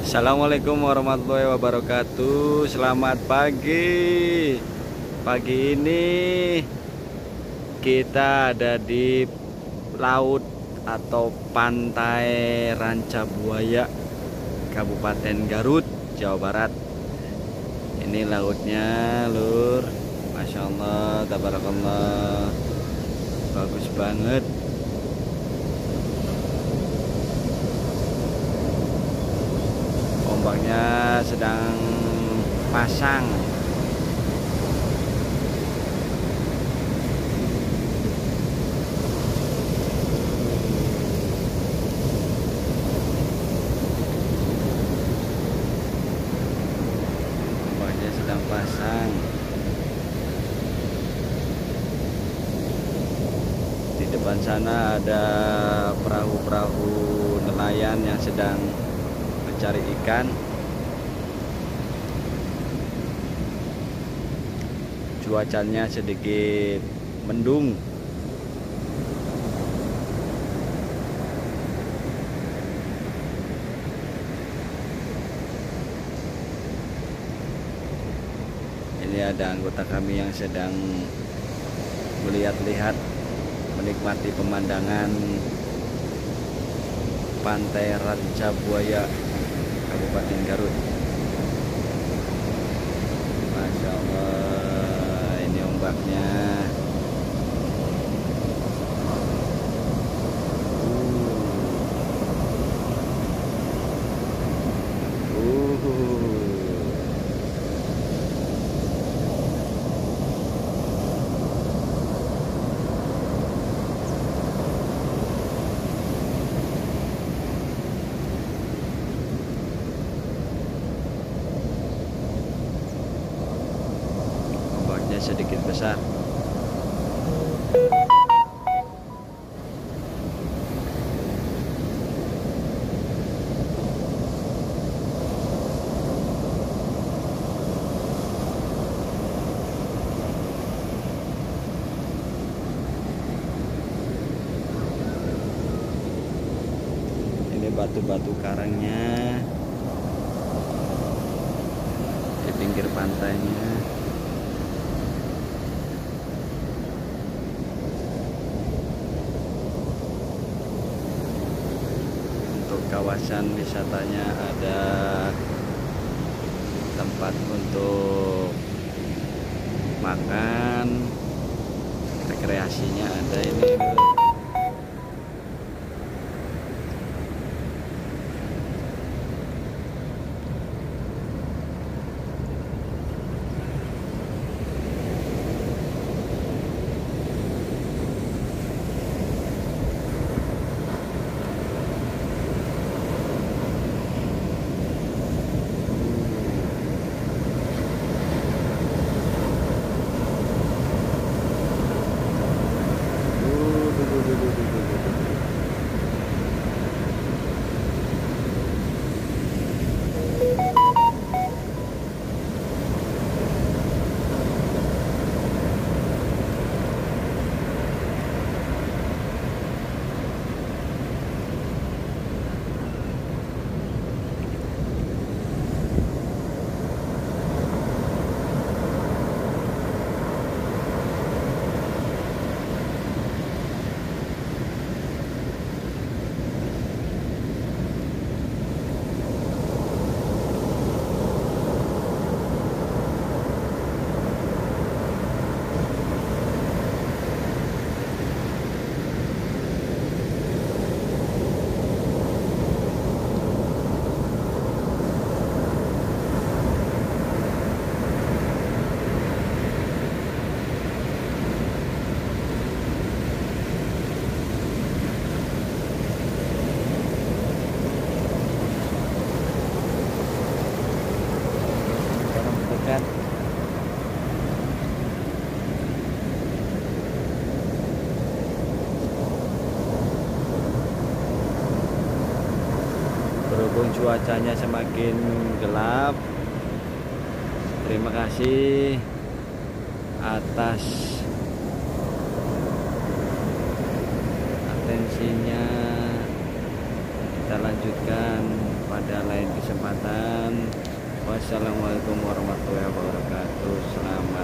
Assalamualaikum warahmatullahi wabarakatuh. Selamat pagi. Pagi ini kita ada di laut atau pantai Rancabuaya, Kabupaten Garut, Jawa Barat. Ini lautnya, lur. Masya Allah, tabarakallah, bagus banget. Ombaknya sedang pasang. Ombaknya sedang pasang. Di depan sana ada perahu-perahu nelayan yang sedang mencari ikan. Cuacanya sedikit mendung. Ini ada anggota kami yang sedang melihat-lihat, menikmati pemandangan pantai Rancabuaya, Kabupaten Garut. Masya Allah, ini ombaknya. Ombaknya sedikit besar. Ini batu-batu karangnya di pinggir pantainya. Untuk kawasan wisatanya ada tempat untuk makan, rekreasinya ada ini. Dekat. Berhubung cuacanya semakin gelap, terima kasih atas atensinya. Kita lanjutkan pada lain kesempatan. Wassalamualaikum warahmatullahi wabarakatuh. Selamat